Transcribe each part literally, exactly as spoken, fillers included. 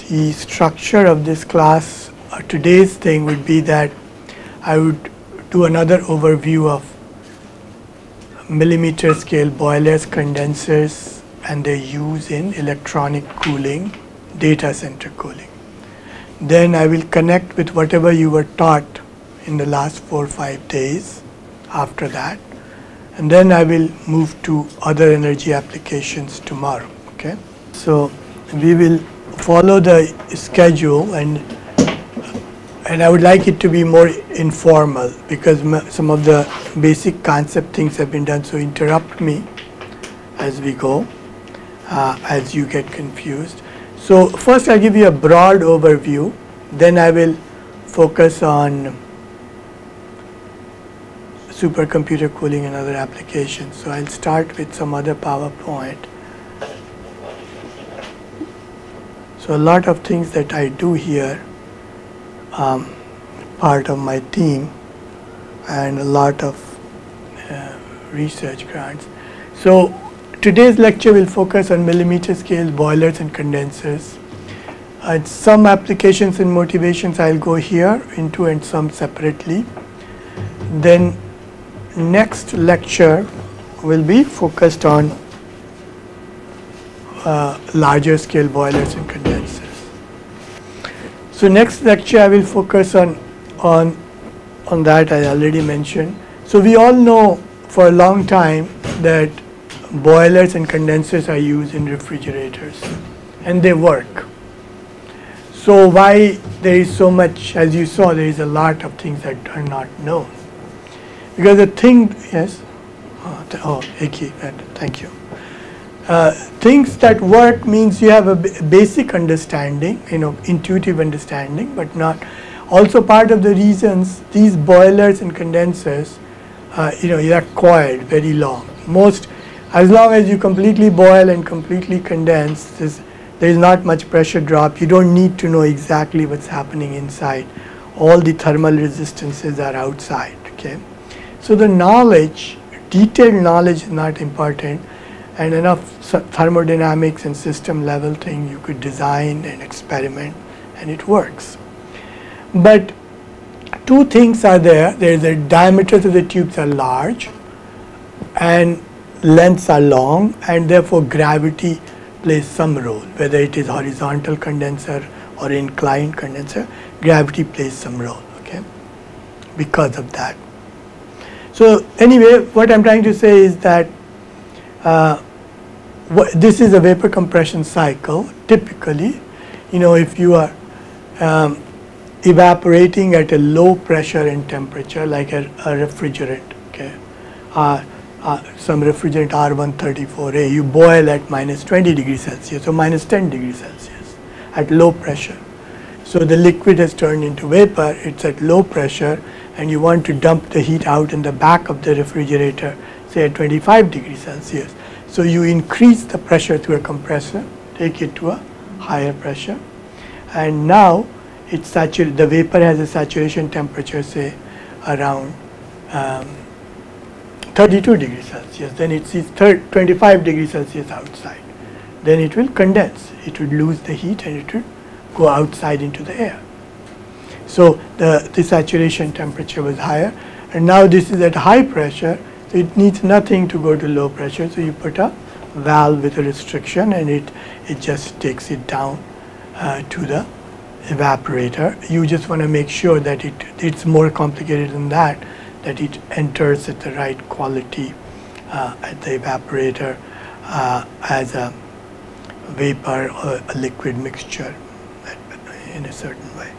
the structure of this class, uh, today's thing would be that I would do another overview of millimeter scale boilers, condensers, and their use in electronic cooling, data center cooling. Then I will connect with whatever you were taught in the last four or five days after that. And then I will move to other energy applications tomorrow, okay? So we will follow the schedule, and and I would like it to be more informal because some of the basic concept things have been done, so interrupt me as we go, uh, as you get confused. So first I'll give you a broad overview, then I will focus on supercomputer cooling and other applications. So I'll start with some other PowerPoint. So a lot of things that I do here, um, part of my team, and a lot of uh, research grants. So today's lecture will focus on millimeter scale boilers and condensers. Uh, some applications and motivations I'll go here into, and some separately. Then next lecture will be focused on uh, larger scale boilers and condensers. So next lecture I will focus on on on that I already mentioned. So we all know for a long time that boilers and condensers are used in refrigerators, and they work. So why there is so much, as you saw, there is a lot of things that are not known. Because the thing, yes, oh, th oh Eki, thank you. Uh, things that work means you have a b basic understanding, you know, intuitive understanding, but not. Also part of the reasons these boilers and condensers, uh, you know, they are coiled very long. Most, as long as you completely boil and completely condense, this, there is not much pressure drop. You don't need to know exactly what's happening inside. All the thermal resistances are outside, okay? So the knowledge, detailed knowledge is not important, and enough thermodynamics and system level thing you could design and experiment, and it works. But two things are there. There is the diameters of the tubes are large and lengths are long, and therefore gravity plays some role. Whether it is horizontal condenser or inclined condenser, gravity plays some role, okay, because of that. So anyway, what I'm trying to say is that uh, this is a vapor compression cycle. Typically, you know, if you are um, evaporating at a low pressure and temperature, like a, a refrigerant, okay, uh, uh, some refrigerant R one thirty-four A, you boil at minus twenty degrees Celsius or minus ten degrees Celsius at low pressure. So the liquid has turned into vapor, it's at low pressure, and you want to dump the heat out in the back of the refrigerator, say at twenty-five degrees Celsius. So you increase the pressure through a compressor, take it to a higher pressure, and now it's saturated, the vapor has a saturation temperature, say around um, thirty-two degrees Celsius. Then it sees twenty-five degrees Celsius outside. Then it will condense, it would lose the heat, and it would go outside into the air. So the, the saturation temperature was higher, and now this is at high pressure, so it needs nothing to go to low pressure. So you put a valve with a restriction, and it, it just takes it down uh, to the evaporator. You just want to make sure that it, it's more complicated than that, that it enters at the right quality uh, at the evaporator uh, as a vapor or a liquid mixture in a certain way.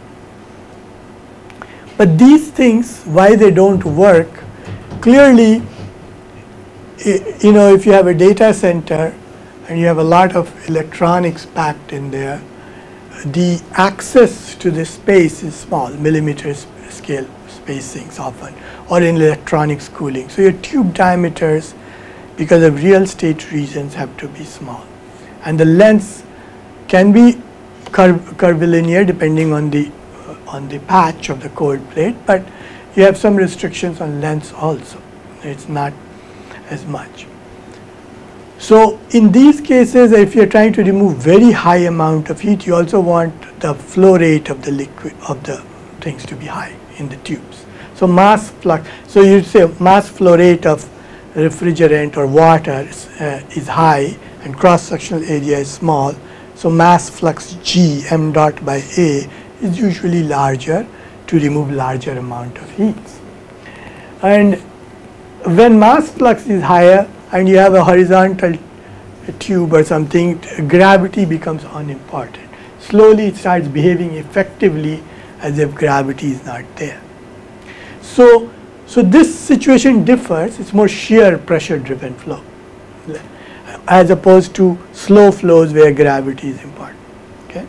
But these things, why they don't work, clearly, you know, if you have a data center and you have a lot of electronics packed in there, the access to the space is small, millimeter scale spacings often, or in electronics cooling. So your tube diameters, because of real estate reasons, have to be small. And the lengths can be curv curvilinear depending on the uh, on the patch of the cold plate, but you have some restrictions on lengths also. It's not as much. So in these cases, if you're trying to remove very high amount of heat, you also want the flow rate of the liquid of the things to be high in the tubes. So mass flux, so you'd say mass flow rate of refrigerant or water is, uh, is high and cross-sectional area is small. So mass flux G, m dot by A, is usually larger to remove larger amount of heat. And when mass flux is higher and you have a horizontal tube or something, gravity becomes unimportant. Slowly it starts behaving effectively as if gravity is not there. So, so this situation differs. It's more shear pressure driven flow as opposed to slow flows where gravity is important. Okay.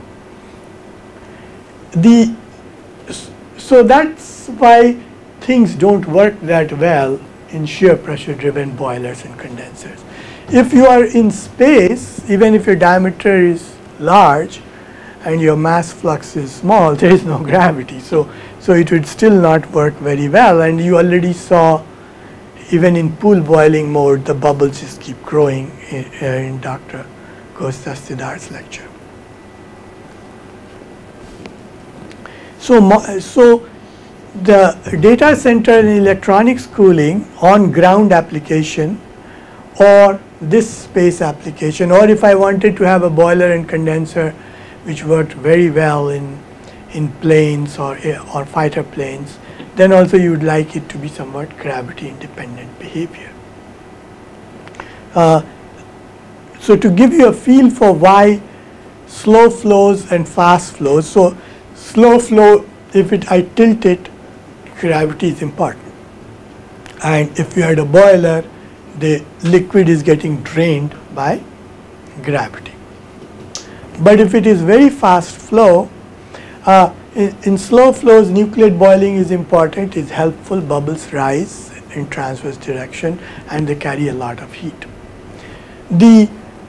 The, so that's why things don't work that well in shear pressure driven boilers and condensers. If you are in space, even if your diameter is large and your mass flux is small, there is no gravity. So, so it would still not work very well, and you already saw even in pool boiling mode, the bubbles just keep growing in, uh, in Doctor Kostas Siddharth's lecture. So, so the data center and electronics cooling on ground application or this space application, or if I wanted to have a boiler and condenser which worked very well in, in planes or, or fighter planes, then also you would like it to be somewhat gravity independent behavior. Uh, so to give you a feel for why slow flows and fast flows, so slow flow, if it I tilt it, gravity is important, and if you had a boiler, the liquid is getting drained by gravity. But if it is very fast flow, uh, in, in slow flows, nucleate boiling is important, is helpful, bubbles rise in transverse direction and they carry a lot of heat. The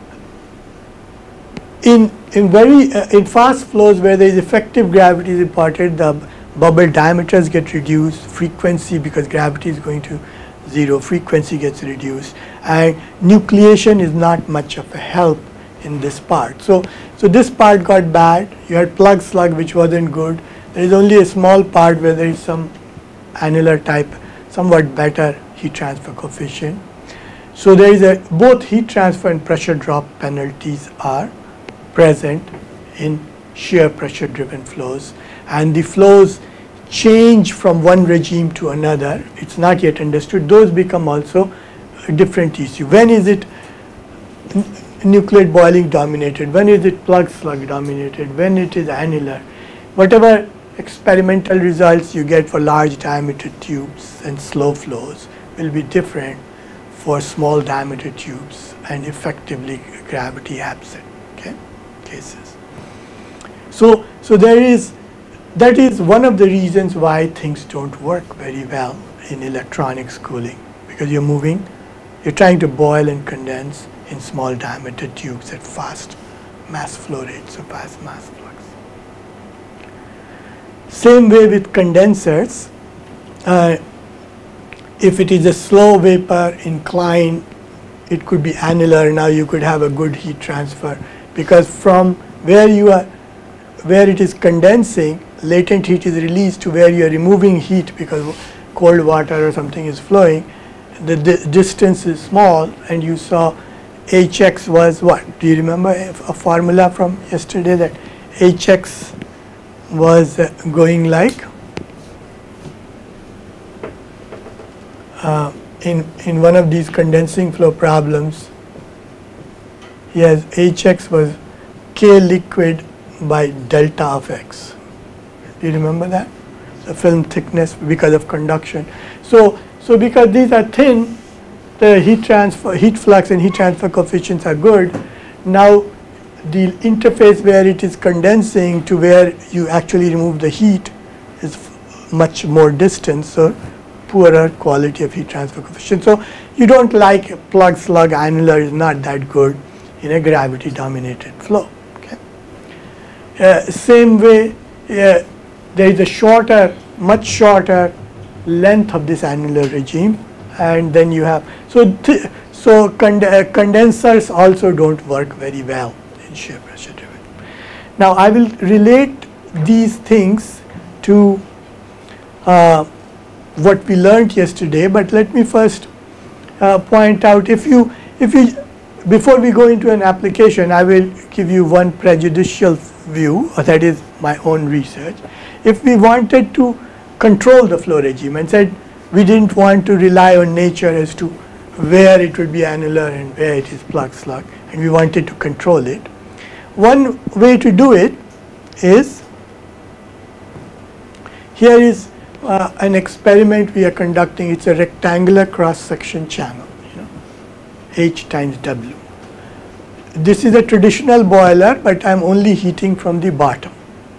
in in very uh, in fast flows where there is effective gravity is important, the bubble diameters get reduced, frequency, because gravity is going to zero, frequency gets reduced, and nucleation is not much of a help in this part. So, so this part got bad. You had plug slug which wasn't good. There is only a small part where there is some annular type, somewhat better heat transfer coefficient. So there is a both heat transfer and pressure drop penalties are present in shear pressure driven flows, and the flows change from one regime to another. It's not yet understood. Those become also a different issue. When is it nucleate boiling dominated? When is it plug slug dominated? When it is annular? Whatever experimental results you get for large diameter tubes and slow flows will be different for small diameter tubes and effectively gravity absent, okay, cases. So, so there is, that is one of the reasons why things don't work very well in electronics cooling, because you're moving, you're trying to boil and condense in small diameter tubes at fast mass flow rates, so fast mass flux. Same way with condensers. Uh, if it is a slow vapor incline, it could be annular. Now you could have a good heat transfer, because from where you are, where it is condensing, latent heat is released to where you are removing heat because cold water or something is flowing. The di distance is small, and you saw H X was what? Do you remember a, a formula from yesterday that H X was uh, going like uh, in in one of these condensing flow problems. Yes, H X was K liquid by delta of X. Do you remember that? The film thickness because of conduction. So, so because these are thin, the heat transfer, heat flux and heat transfer coefficients are good. Now, the interface where it is condensing to where you actually remove the heat is much more distant, so poorer quality of heat transfer coefficient. So, you don't like plug slug annular is not that good in a gravity dominated flow. Okay. Uh, same way, uh, there is a shorter, much shorter length of this annular regime, and then you have, so th so cond uh, condensers also don't work very well in shear pressure driven. Now I will relate these things to uh, what we learned yesterday, but let me first uh, point out, if you if you before we go into an application, I will give you one prejudicial view, or that is my own research. If we wanted to control the flow regime and said we didn't want to rely on nature as to where it would be annular and where it is plug slug, and we wanted to control it, one way to do it is, here is uh, an experiment we are conducting. It's a rectangular cross section channel, you know, H times W. This is a traditional boiler, but I'm only heating from the bottom.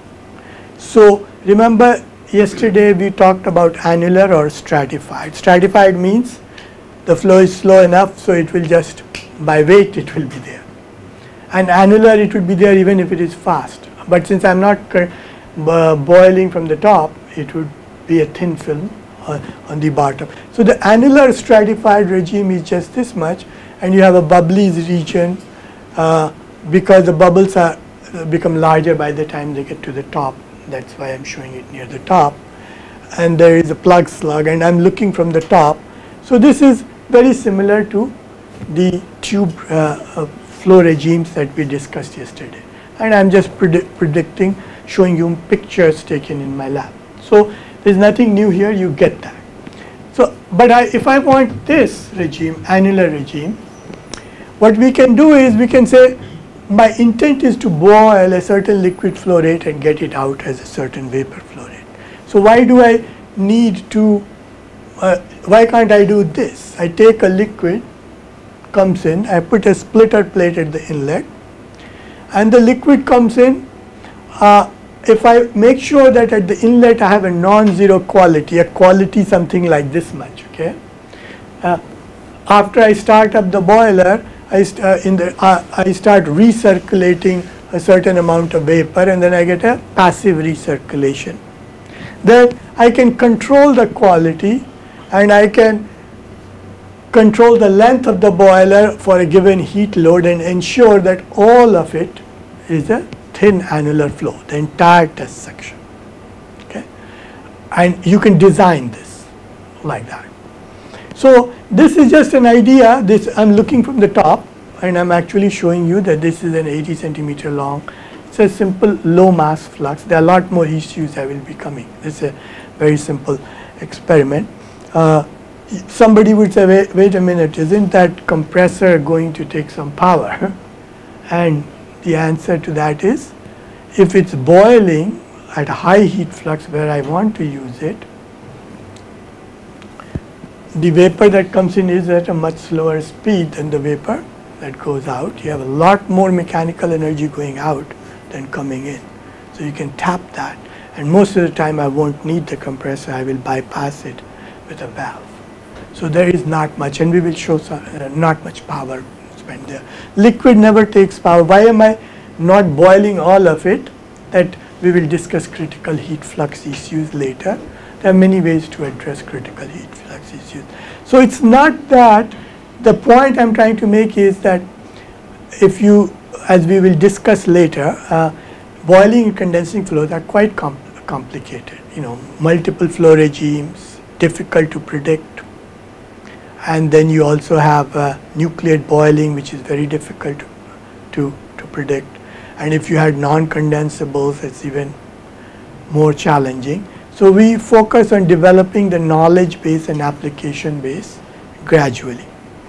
So remember, yesterday we talked about annular or stratified. Stratified means the flow is slow enough, so it will just, by weight it will be there. And annular, it will be there even if it is fast. But since I'm not uh, boiling from the top, it would be a thin film uh, on the bottom. So the annular stratified regime is just this much, and you have a bubbly region uh, because the bubbles are uh, become larger by the time they get to the top. That's why I'm showing it near the top. And there is a plug slug, and I'm looking from the top. So this is very similar to the tube uh, uh, flow regimes that we discussed yesterday. And I'm just predi predicting, showing you pictures taken in my lab. So there's nothing new here, you get that. So, but I, if I want this regime, annular regime, what we can do is we can say, my intent is to boil a certain liquid flow rate and get it out as a certain vapor flow rate. So why do I need to, uh, why can't I do this? I take a liquid, comes in, I put a splitter plate at the inlet, and the liquid comes in. Uh, if I make sure that at the inlet I have a non-zero quality, a quality something like this much, okay? Uh, after I start up the boiler, I, st uh, in the, uh, I start recirculating a certain amount of vapor, and then I get a passive recirculation. Then I can control the quality, and I can control the length of the boiler for a given heat load and ensure that all of it is a thin annular flow, the entire test section. Okay? And you can design this like that. So this is just an idea. This, I'm looking from the top, and I'm actually showing you that this is an eighty centimeter long. It's a simple low mass flux. There are a lot more issues that will be coming. This is a very simple experiment. Uh, somebody would say, wait, wait a minute, isn't that compressor going to take some power? And the answer to that is, if it's boiling at a high heat flux where I want to use it, the vapor that comes in is at a much slower speed than the vapor that goes out. You have a lot more mechanical energy going out than coming in. So you can tap that. And most of the time I won't need the compressor, I will bypass it with a valve. So there is not much, and we will show some, uh, not much power spent there. Liquid never takes power. Why am I not boiling all of it? That we will discuss critical heat flux issues later. There are many ways to address critical heat flux issues. So it's not that, the point I'm trying to make is that if you, as we will discuss later, uh, boiling and condensing flows are quite com complicated. You know, multiple flow regimes, difficult to predict. And then you also have uh, nucleate boiling, which is very difficult to, to, to predict. And if you had non-condensables, it's even more challenging. So we focus on developing the knowledge base and application base gradually.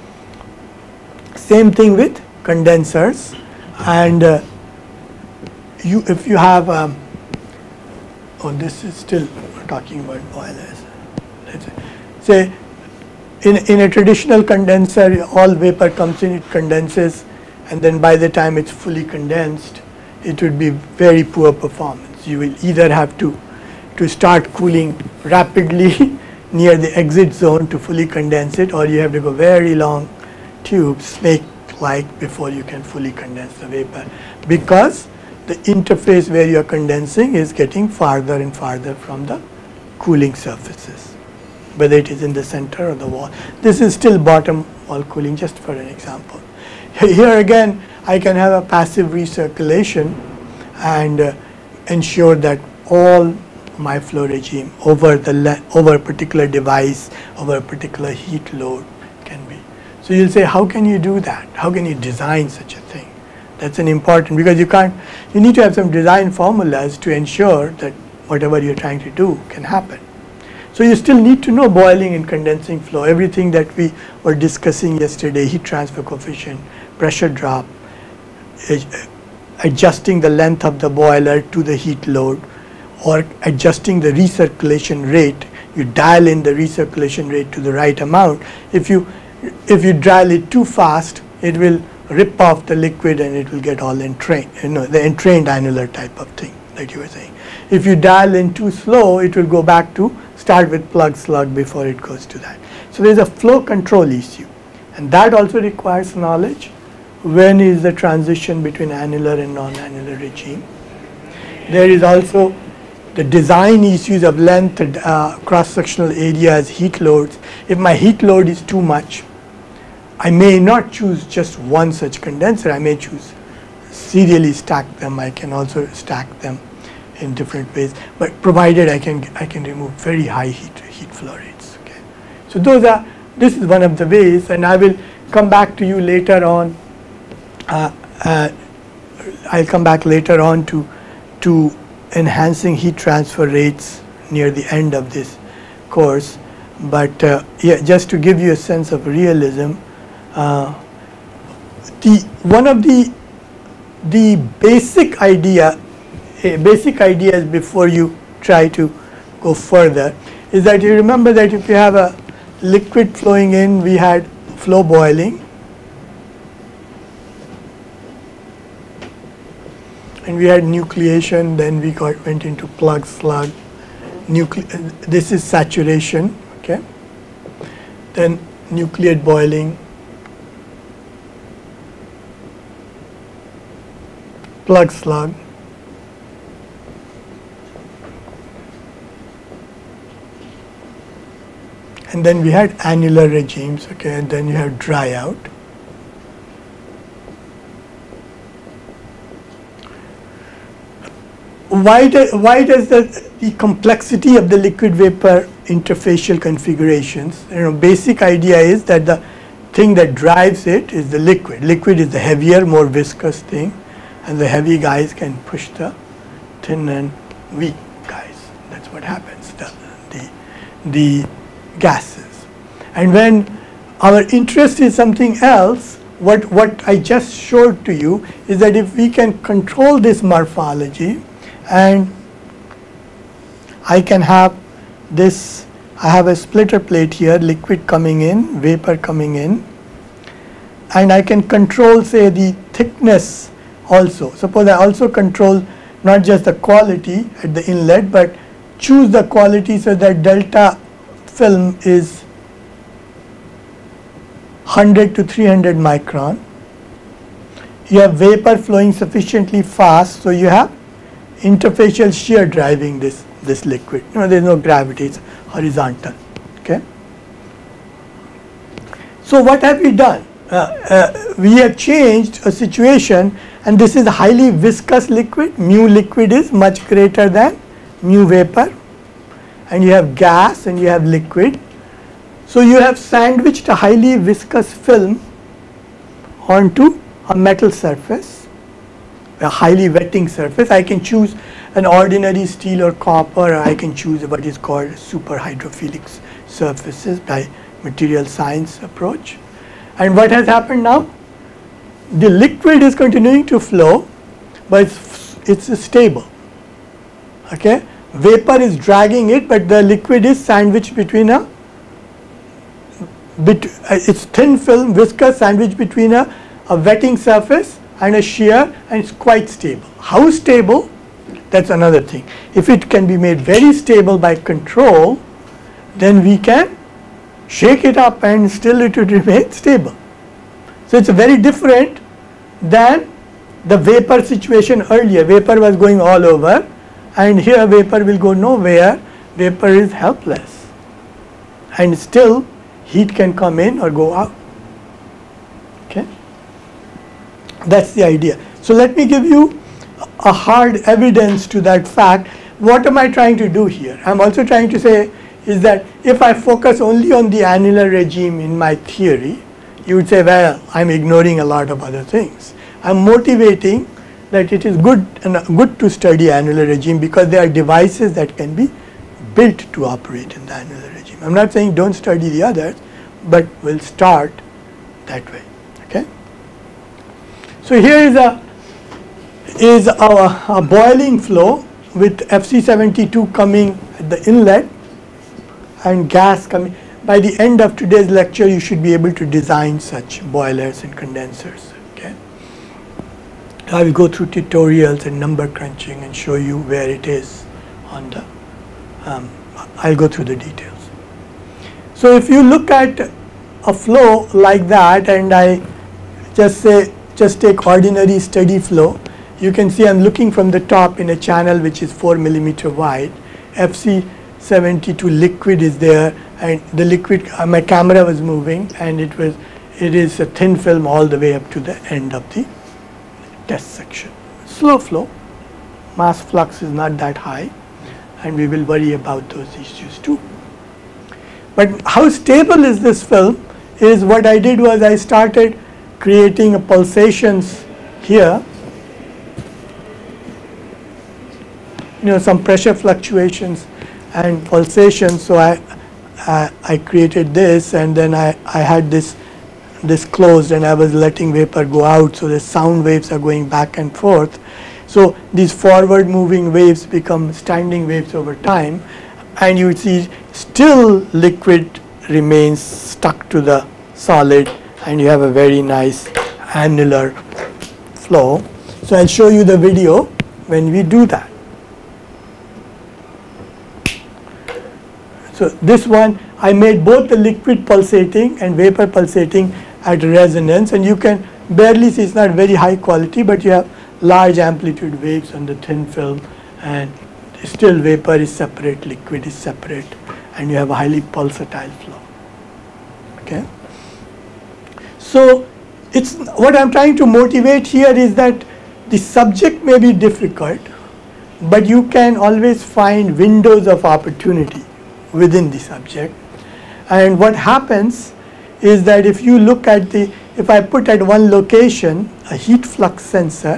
Same thing with condensers. And uh, you, if you have, um, oh, this is still talking about boilers. Let's say, In, in a traditional condenser, all vapor comes in, it condenses, and then by the time it's fully condensed, it would be very poor performance. You will either have to, to start cooling rapidly near the exit zone to fully condense it, or you have to go very long tubes, snake-like, before you can fully condense the vapor, because the interface where you are condensing is getting farther and farther from the cooling surfaces. whether it is in the center or the wall. This is still bottom wall cooling, just for an example. Here again, I can have a passive recirculation and uh, ensure that all my flow regime over the over a particular device, over a particular heat load can be. So you'll say, how can you do that? How can you design such a thing? That's an important, because you can't, you need to have some design formulas to ensure that whatever you're trying to do can happen. So you still need to know boiling and condensing flow, everything that we were discussing yesterday, heat transfer coefficient, pressure drop, adjusting the length of the boiler to the heat load, or adjusting the recirculation rate. You dial in the recirculation rate to the right amount. If you if you dial it too fast, it will rip off the liquid and it will get all entrained, you know, the entrained annular type of thing that you were saying. If you dial in too slow, it will go back to start with plug slug before it goes to that. So there's a flow control issue, and that also requires knowledge. When is the transition between annular and non-annular regime? There is also the design issues of length, uh, cross-sectional areas, heat loads. If my heat load is too much, I may not choose just one such condenser. I may choose serially stack them. I can also stack them in different ways, but provided I can I can remove very high heat heat flow rates. Okay, so those are this is one of the ways, and I will come back to you later on. Uh, uh, I'll come back later on to to enhancing heat transfer rates near the end of this course, but uh, yeah, just to give you a sense of realism. Uh, the one of the the basic idea, uh, basic ideas before you try to go further is that you remember that if you have a liquid flowing in, we had flow boiling, and we had nucleation. Then we got went into plug slug. Nucle this is saturation. Okay. Then nucleate boiling. Plug slug, and then we had annular regimes, okay, and then you have dry out. Why, do, why does the, the complexity of the liquid vapor interfacial configurations, you know, basic idea is that the thing that drives it is the liquid. Liquid is the heavier, more viscous thing, and the heavy guys can push the thin and weak guys. That's what happens, the, the, the gases. And when our interest is something else, what, what I just showed to you is that if we can control this morphology, and I can have this, I have a splitter plate here, liquid coming in, vapor coming in, and I can control, say, the thickness also. Suppose I also control not just the quality at the inlet, but choose the quality so that delta film is one hundred to three hundred micron. You have vapor flowing sufficiently fast, so you have interfacial shear driving this, this liquid. You know, there is no gravity, it's horizontal. Okay. So what have we done? Uh, uh, we have changed a situation, and this is a highly viscous liquid. Mu liquid is much greater than mu vapor, and you have gas and you have liquid. So you have sandwiched a highly viscous film onto a metal surface, a highly wetting surface. I can choose an ordinary steel or copper, or I can choose what is called super hydrophilic surfaces by material science approach. And what has happened now? The liquid is continuing to flow, but it's, it's stable. Okay, vapor is dragging it, but the liquid is sandwiched between a bit, uh, it's thin film, viscous, sandwiched between a, a wetting surface and a shear, and it's quite stable. How stable? That's another thing. If it can be made very stable by control, then we can shake it up and still it would remain stable. So it's very different than the vapor situation earlier. Vapor was going all over, and here vapor will go nowhere. Vapor is helpless. and still heat can come in or go out. Okay, that's the idea. So let me give you a hard evidence to that fact. What am I trying to do here? I'm also trying to say is that if I focus only on the annular regime in my theory, you would say, well, I'm ignoring a lot of other things. I'm motivating that it is good and good to study annular regime because there are devices that can be built to operate in the annular regime. I'm not saying don't study the others, but we'll start that way. Okay. So here is a is a, a boiling flow with F C seventy-two coming at the inlet and gas coming. By the end of today's lecture, you should be able to design such boilers and condensers. Okay. I will go through tutorials and number crunching and show you where it is on the. Um, I'll go through the details. So if you look at a flow like that, and I just say just take ordinary steady flow, you can see I'm looking from the top in a channel which is four millimeter wide. F C seventy-two liquid is there, and the liquid, uh, my camera was moving, and it was it is a thin film all the way up to the end of the test section. Slow flow, mass flux is not that high, and we will worry about those issues too. But how stable is this film is what I did was I started creating a pulsations here, you know, some pressure fluctuations and pulsations. So I uh, I created this, and then I, I had this this closed, and I was letting vapor go out, so the sound waves are going back and forth. So these forward moving waves become standing waves over time, and you see still liquid remains stuck to the solid, and you have a very nice annular flow. So I'll show you the video when we do that. So this one, I made both the liquid pulsating and vapor pulsating at resonance, and you can barely see, it's not very high quality, but you have large amplitude waves on the thin film, and still vapor is separate, liquid is separate, and you have a highly pulsatile flow. Okay. So it's what I'm trying to motivate here is that the subject may be difficult, but you can always find windows of opportunity within the subject. And what happens is that if you look at the, if I put at one location a heat flux sensor,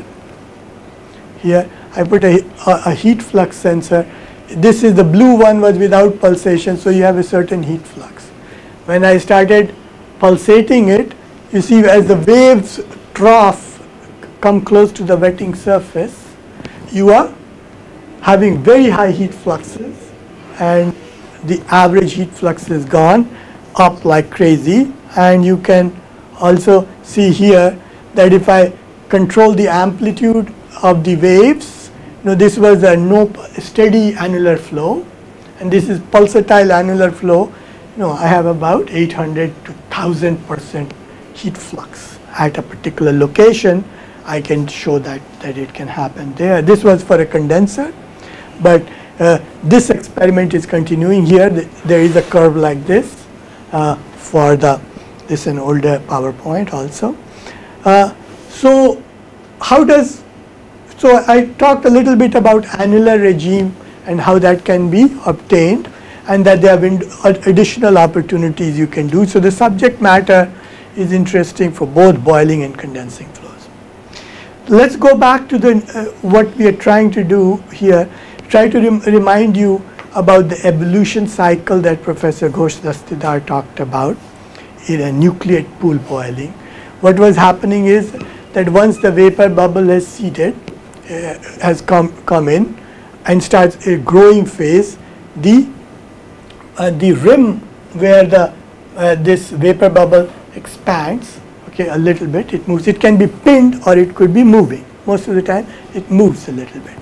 here I put a, a, a heat flux sensor, this is the blue one was without pulsation, so you have a certain heat flux. When I started pulsating it, you see as the waves trough come close to the wetting surface, you are having very high heat fluxes, and the average heat flux is gone up like crazy. And you can also see here that if I control the amplitude of the waves, you know, this was a no steady annular flow, and this is pulsatile annular flow. You know, I have about eight hundred to one thousand percent heat flux at a particular location. I can show that that it can happen there. This was for a condenser, but uh, this experiment is continuing here. There is a curve like this uh, for the, this is an older PowerPoint also. Uh, so how does, so I talked a little bit about annular regime and how that can be obtained, and that there are additional opportunities you can do. So the subject matter is interesting for both boiling and condensing flows. Let's go back to the uh, what we are trying to do here. Try to rem remind you about the evolution cycle that Professor Ghosh Dastidar talked about in a nucleate pool boiling. What was happening is that once the vapor bubble has seated, uh, has come come in and starts a growing phase, the uh, the rim where the uh, this vapor bubble expands, okay, a little bit, it moves. It can be pinned or it could be moving. Most of the time it moves a little bit.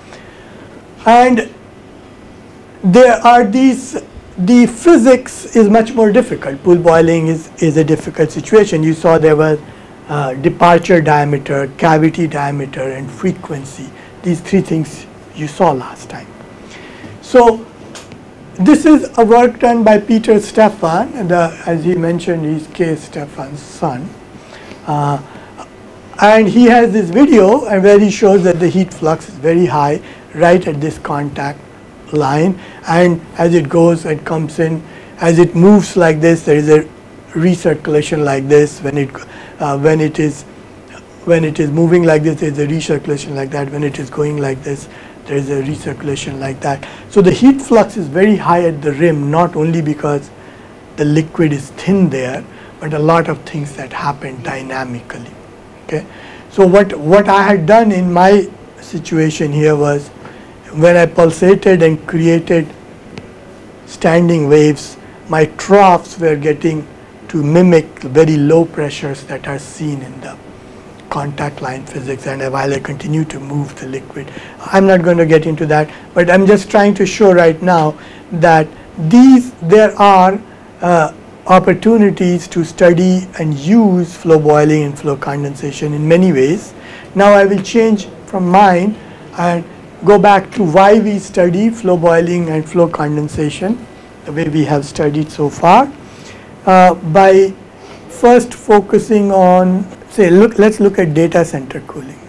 And there are these, the physics is much more difficult. Pool boiling is, is a difficult situation. You saw there was uh, departure diameter, cavity diameter, and frequency. These three things you saw last time. So this is a work done by Peter Stefan, the, as he mentioned, he's K. Stefan's son. Uh, and he has this video where he shows that the heat flux is very high right at this contact line, and as it goes and comes in, as it moves like this, there is a recirculation like this. When it uh, when it is when it is moving like this, there is a recirculation like that. When it is going like this, there is a recirculation like that. So the heat flux is very high at the rim, not only because the liquid is thin there, but a lot of things that happen dynamically. Okay, so what what I had done in my situation here was, when I pulsated and created standing waves, my troughs were getting to mimic very low pressures that are seen in the contact line physics, and while I continue to move the liquid. I'm not going to get into that, but I'm just trying to show right now that these there are uh, opportunities to study and use flow boiling and flow condensation in many ways. Now I will change from mine and go back to why we study flow boiling and flow condensation the way we have studied so far, uh, by first focusing on, say, look, let's look at data center cooling.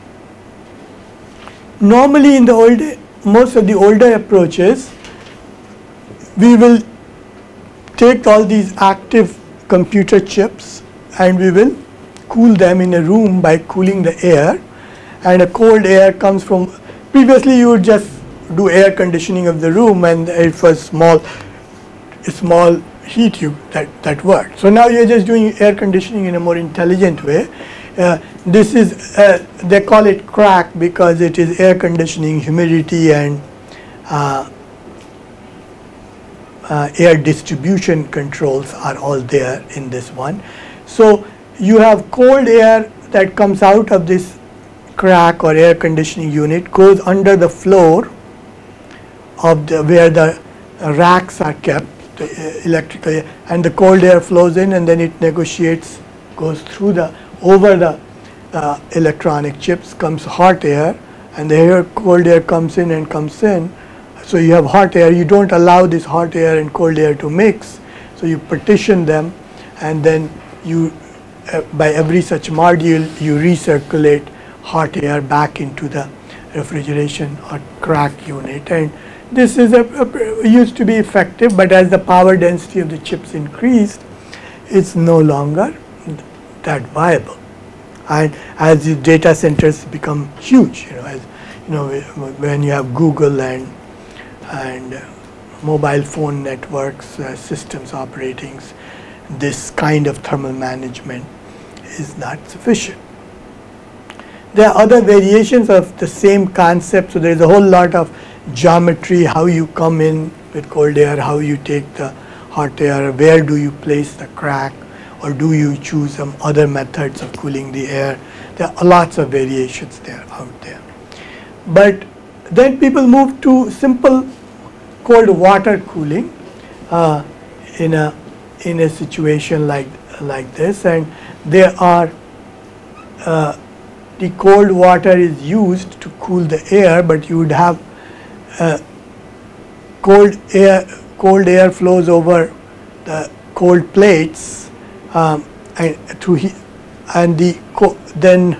Normally in the old, most of the older approaches, we will take all these active computer chips and we will cool them in a room by cooling the air, and a cold air comes from, previously you would just do air conditioning of the room and it was small, small heat tube that, that worked. So now you're just doing air conditioning in a more intelligent way. Uh, this is, uh, they call it crack because it is air conditioning, humidity and uh, uh, air distribution controls are all there in this one. So you have cold air that comes out of this crack or air conditioning unit, goes under the floor of the where the racks are kept, the electrical, and the cold air flows in and then it negotiates, goes through the, over the uh, electronic chips, comes hot air, and the air, cold air comes in and comes in. So you have hot air, you don't allow this hot air and cold air to mix, so you partition them, and then you, uh, by every such module, you recirculate hot air back into the refrigeration or crack unit. And this is a, a, used to be effective, but as the power density of the chips increased, it's no longer that viable. And as the data centers become huge, you know, as you know, when you have Google and and uh, mobile phone networks, uh, systems operatings, this kind of thermal management is not sufficient. There are other variations of the same concept, so there is a whole lot of geometry, how you come in with cold air, how you take the hot air, where do you place the crack, or do you choose some other methods of cooling the air. There are lots of variations there out there. But then people move to simple cold water cooling uh, in a in a situation like like this, and there are uh, the cold water is used to cool the air, but you would have uh, cold air cold air flows over the cold plates um, and through heat, and the co then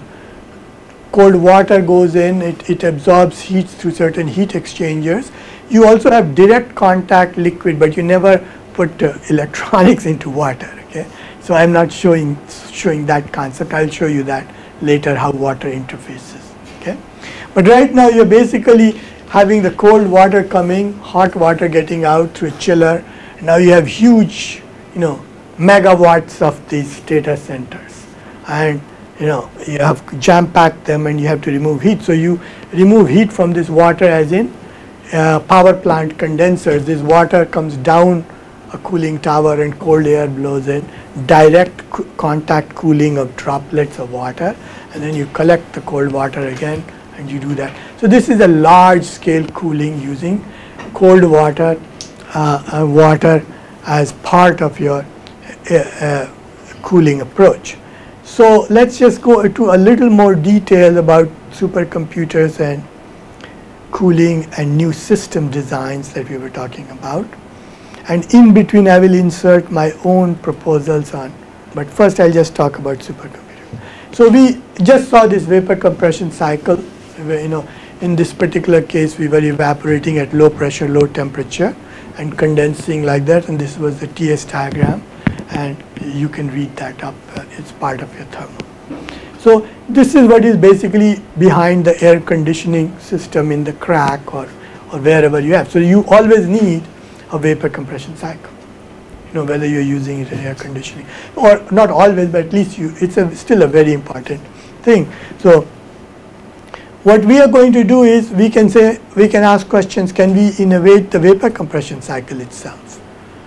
cold water goes in, it, it absorbs heat through certain heat exchangers. You also have direct contact liquid, but you never put uh, electronics into water. Okay, so I'm not showing showing that concept. I'll show you that later, how water interfaces. Okay, but right now you're basically having the cold water coming, hot water getting out through a chiller. Now you have huge, you know, megawatts of these data centers, and you know you have jam-packed them, and you have to remove heat. So you remove heat from this water, as in uh, power plant condensers. This water comes down a cooling tower and cold air blows in, direct co contact cooling of droplets of water, and then you collect the cold water again and you do that. So this is a large scale cooling using cold water, uh, uh, water as part of your uh, uh, cooling approach. So let's just go into a little more detail about supercomputers and cooling and new system designs that we were talking about. And in between I will insert my own proposals on, but first I'll just talk about supercomputer. So we just saw this vapor compression cycle, where, you know, in this particular case we were evaporating at low pressure, low temperature and condensing like that, and this was the T S diagram, and you can read that up, uh, it's part of your thermal. So this is what is basically behind the air conditioning system in the crack or, or wherever you have. So you always need a vapor compression cycle, you know, whether you're using it in air conditioning or not always, but at least you, it's a, still a very important thing. So what we are going to do is we can say, we can ask questions, can we innovate the vapor compression cycle itself?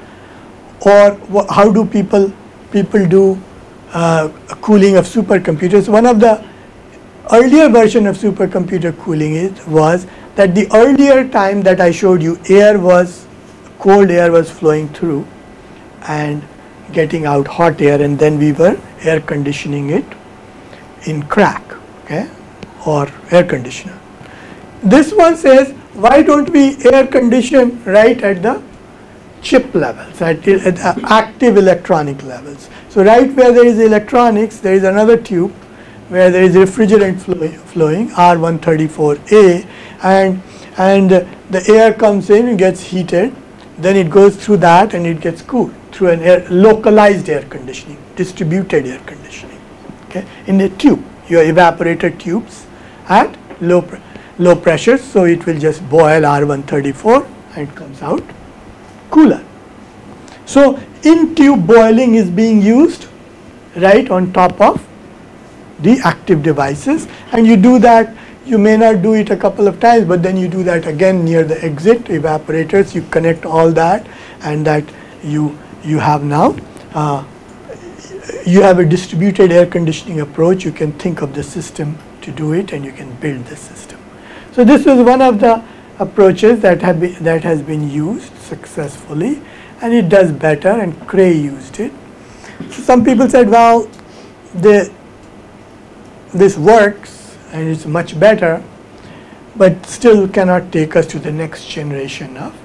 Or how do people, people do uh, cooling of supercomputers? One of the earlier version of supercomputer cooling is, was that the earlier time that I showed you, air was, cold air was flowing through and getting out hot air, and then we were air conditioning it in crack, okay, or air conditioner. This one says, why don't we air condition right at the chip levels, at, at the active electronic levels. So right where there is electronics, there is another tube where there is refrigerant flow, flowing, R one thirty-four A, and, and the air comes in and gets heated, then it goes through that and it gets cooled through an air, localized air conditioning, distributed air conditioning, okay, in a tube. Your evaporator tubes at low, pr low pressure, so it will just boil R one thirty-four and it comes out cooler. So in tube boiling is being used right on top of the active devices, and you do that, you may not do it a couple of times, but then you do that again near the exit evaporators, you connect all that, and that you, you have now, uh, you have a distributed air conditioning approach. You can think of the system to do it and you can build the system. So this is one of the approaches that have been, that has been used successfully, and it does better, and Cray used it. So some people said, well, the, this works and it's much better, but still cannot take us to the next generation of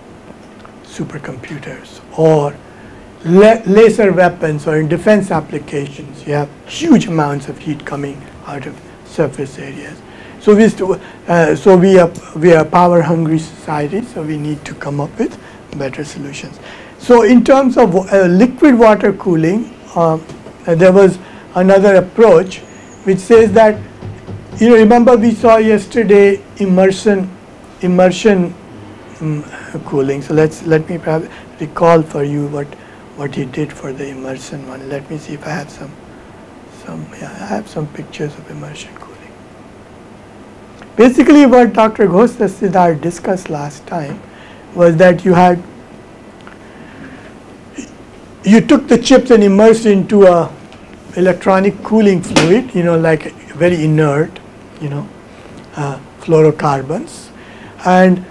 supercomputers or la laser weapons, or in defense applications you have huge amounts of heat coming out of surface areas. So we, uh, so we are we are a power hungry society, so we need to come up with better solutions. So in terms of uh, liquid water cooling, uh, uh, there was another approach which says that, you know, remember we saw yesterday immersion immersion um, cooling. So let's let me perhaps recall for you what what he did for the immersion one. Let me see if I have some some yeah, I have some pictures of immersion cooling. Basically what Doctor Ghosdassidar discussed last time was that you had, you took the chips and immersed into a electronic cooling fluid, you know, like very inert, you know, uh, fluorocarbons, and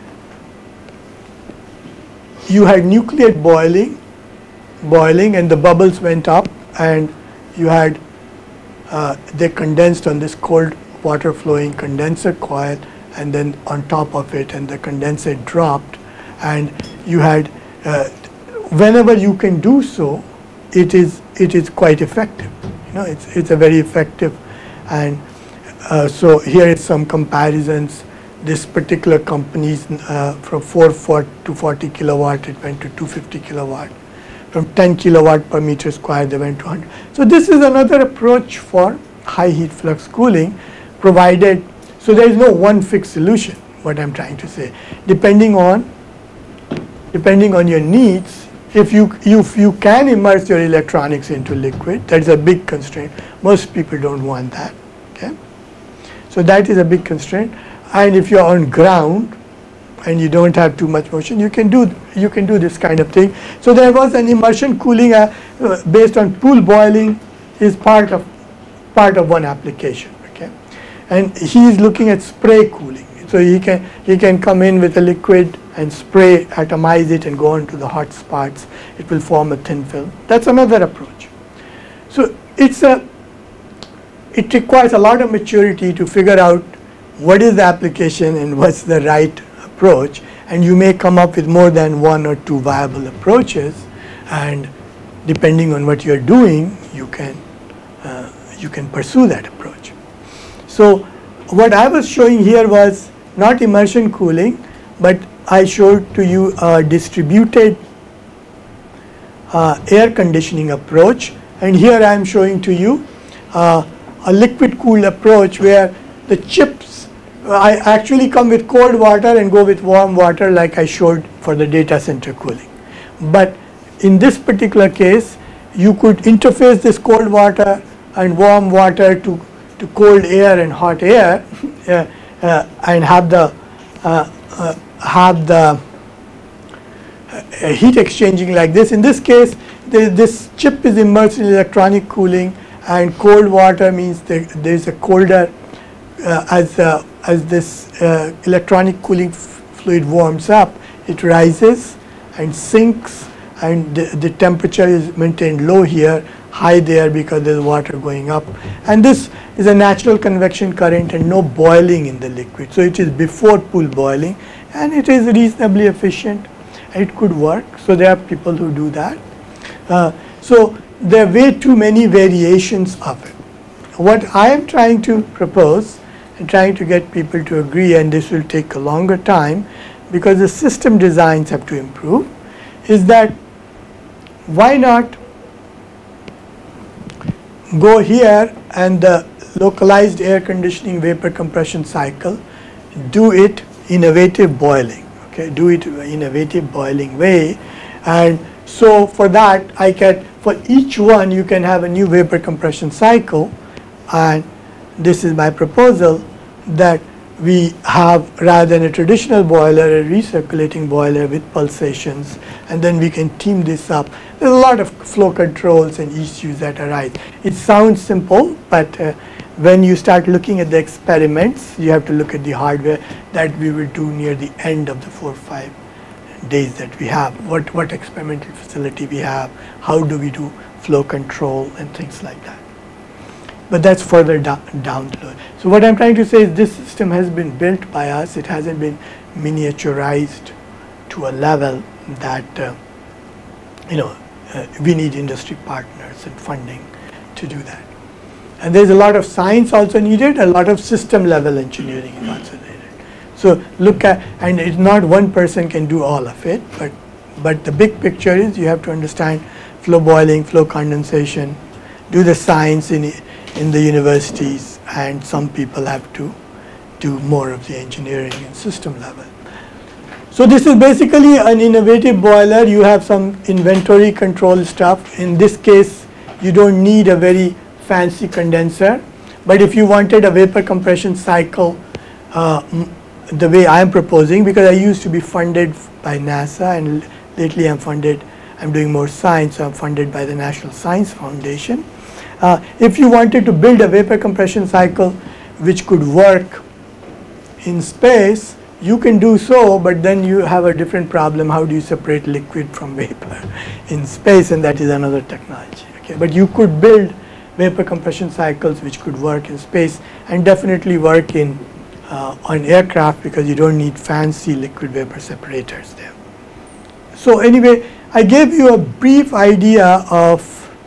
you had nucleate boiling, boiling, and the bubbles went up, and you had, uh, they condensed on this cold water flowing condenser coil, and then on top of it, and the condenser dropped, and you had, uh, whenever you can do so, it is it is quite effective. You know, it's it's a very effective, and uh, so here is some comparisons. This particular company's uh, from four to forty kilowatt, it went to two hundred fifty kilowatt. From ten kilowatt per meter square, they went to one hundred. So this is another approach for high heat flux cooling, provided, so there is no one fixed solution, what I'm trying to say. Depending on, depending on your needs, if you, if you can immerse your electronics into liquid, that is a big constraint. Most people don't want that, okay? So that is a big constraint. And if you're on ground and you don't have too much motion, you can do, you can do this kind of thing. So there was an immersion cooling uh, uh, based on pool boiling is part of, part of one application. And he is looking at spray cooling. So he can, he can come in with a liquid and spray, atomize it and go on to the hot spots. It will form a thin film. That's another approach. So it's a, it requires a lot of maturity to figure out what is the application and what's the right approach, and you may come up with more than one or two viable approaches, and depending on what you're doing, you can uh, you can pursue that approach. So what I was showing here was not immersion cooling, but I showed to you a distributed uh, air conditioning approach, and here I am showing to you uh, a liquid cooled approach where the chips, I actually come with cold water and go with warm water like I showed for the data center cooling. But in this particular case, you could interface this cold water and warm water to, to cold air and hot air uh, uh, and have the uh, uh, have the uh, heat exchanging like this. In this case, the, this chip is immersed in electronic cooling, and cold water means there, there is a colder uh, as uh, as this uh, electronic cooling fluid warms up, it rises and sinks, and the, the temperature is maintained low here, high there because there is water going up, and this is a natural convection current and no boiling in the liquid. So it is before pool boiling, and it is reasonably efficient. It could work. So there are people who do that. Uh, so there are way too many variations of it. What I am trying to propose and trying to get people to agree, and this will take a longer time because the system designs have to improve, is that why not go here and the localized air conditioning vapor compression cycle, do it innovative boiling, okay, do it innovative boiling way. And so for that I can, for each one you can have a new vapor compression cycle, and this is my proposal, that we have, rather than a traditional boiler, a recirculating boiler with pulsations, and then we can team this up. There's a lot of flow controls and issues that arise. It sounds simple, but uh, when you start looking at the experiments, you have to look at the hardware that we will do near the end of the four or five days that we have. What, what experimental facility we have, how do we do flow control and things like that. But that's further down, down the road. So what I'm trying to say is this system has been built by us. It hasn't been miniaturized to a level that uh, you know uh, we need industry partners and funding to do that. And there's a lot of science also needed, a lot of system level engineering is also needed. So look at, and it's not one person can do all of it, but but the big picture is you have to understand flow boiling, flow condensation, do the science in in the universities, and some people have to do more of the engineering and system level. So this is basically an innovative boiler. You have some inventory control stuff. In this case, you don't need a very fancy condenser, but if you wanted a vapor compression cycle uh, the way I am proposing, because I used to be funded by NASA and lately I'm funded, I'm doing more science, so I'm funded by the National Science Foundation. Uh, if you wanted to build a vapor compression cycle which could work in space, you can do so, but then you have a different problem. How do you separate liquid from vapor in space? And that is another technology. Okay, but you could build vapor compression cycles which could work in space and definitely work in uh, on aircraft, because you don't need fancy liquid vapor separators there. So anyway, I gave you a brief idea of